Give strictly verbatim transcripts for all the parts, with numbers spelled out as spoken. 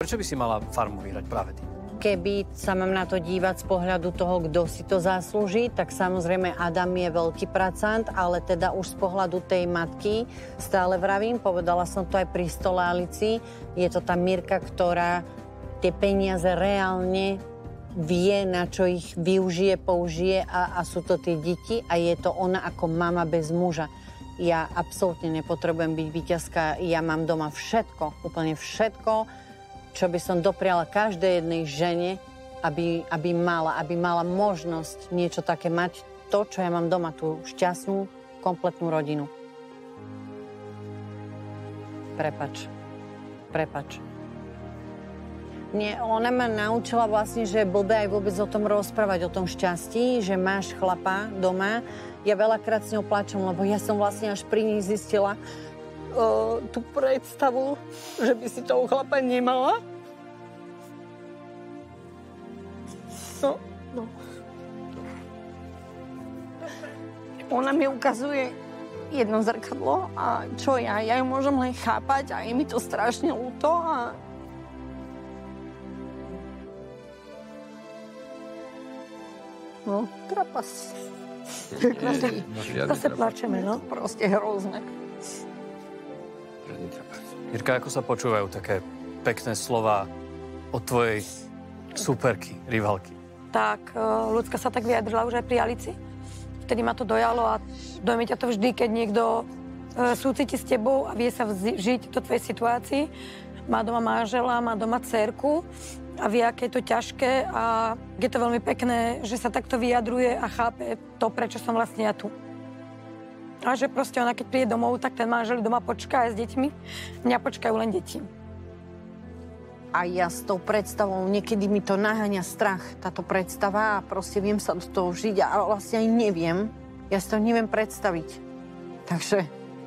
Prečo by si mala farmu vyhrať práve ty? Keby sa mám na to dívať z pohľadu toho, kto si to zaslúži, tak samozrejme Adam je veľký pracant, ale teda už z pohľadu tej matky stále vravím, povedala som to aj pri stole Alici, je to tá Mirka, ktorá tie peniaze reálne vie, na čo ich využije, použije a, a sú to tie deti a je to ona ako mama bez muža. Ja absolútne nepotrebujem byť víťazka, ja mám doma všetko, úplne všetko, čo by som dopriala každej jednej žene, aby, aby mala, aby mala možnosť niečo také mať, to, čo ja mám doma, tú šťastnú, kompletnú rodinu. Prepač. Prepač. Nie, ona ma naučila vlastne, že je blbé aj vôbec o tom rozprávať, o tom šťastí, že máš chlapa doma. Ja veľakrát s ňou plačem, lebo ja som vlastne až pri nej zistila, Uh, tú predstavu, že by si toho chlapa nemala. No, no. Ona mi ukazuje jedno zrkadlo a čo ja? Ja ju môžem len chápať a je mi to strašne ľúto a... No, trapas. Zase plačeme, no. Proste hrozné. Jirka, ako sa počúvajú také pekné slova od tvojej superky, rivalky? Tak, ľudská sa tak vyjadrila už aj pri Alici. Vtedy ma to dojalo a dojme ťa to vždy, keď niekto súciti s tebou a vie sa vžiť do tvojej situácii. Má doma manžela, má doma dcérku a vie, aké je to ťažké a je to veľmi pekné, že sa takto vyjadruje a chápe to, prečo som vlastne ja tu. A že proste ona, keď príde domov, tak ten manžel doma počká aj s deťmi. Mňa počkajú len deti. A ja s tou predstavou, niekedy mi to naháňa strach, táto predstava a proste viem sa do toho žiť a vlastne aj neviem. Ja si to neviem predstaviť. Takže...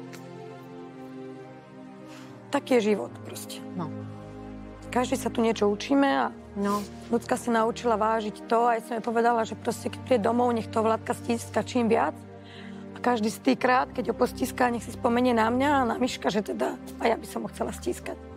Taký je život proste. No. Každý sa tu niečo učíme a no. Ľudská si naučila vážiť to. Aj som jej povedala, že proste keď príde domov, nech to Vladka stíska čím viac. Každý z tých krát, keď ho postíska, nech si spomenie na mňa a na Miška, že teda a ja by som ho chcela stískať.